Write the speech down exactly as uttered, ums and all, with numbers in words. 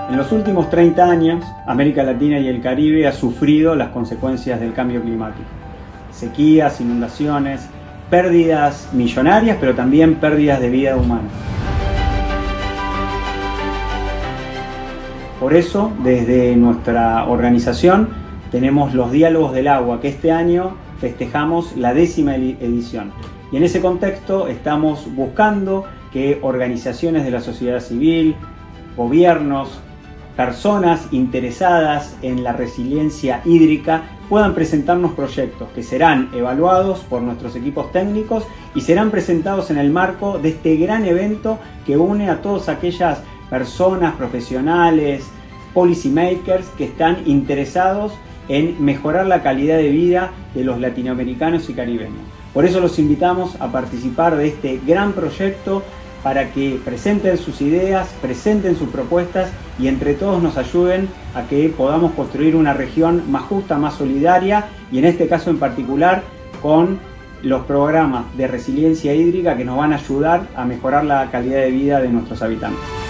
En los últimos treinta años, América Latina y el Caribe ha sufrido las consecuencias del cambio climático. Sequías, inundaciones, pérdidas millonarias, pero también pérdidas de vida humana. Por eso, desde nuestra organización, tenemos los Diálogos del Agua, que este año festejamos la décima edición. Y en ese contexto estamos buscando que organizaciones de la sociedad civil, gobiernos, personas interesadas en la resiliencia hídrica puedan presentarnos proyectos que serán evaluados por nuestros equipos técnicos y serán presentados en el marco de este gran evento que une a todas aquellas personas, profesionales, policy makers que están interesados en mejorar la calidad de vida de los latinoamericanos y caribeños. Por eso los invitamos a participar de este gran proyecto para que presenten sus ideas, presenten sus propuestas y entre todos nos ayuden a que podamos construir una región más justa, más solidaria y en este caso en particular con los programas de resiliencia hídrica que nos van a ayudar a mejorar la calidad de vida de nuestros habitantes.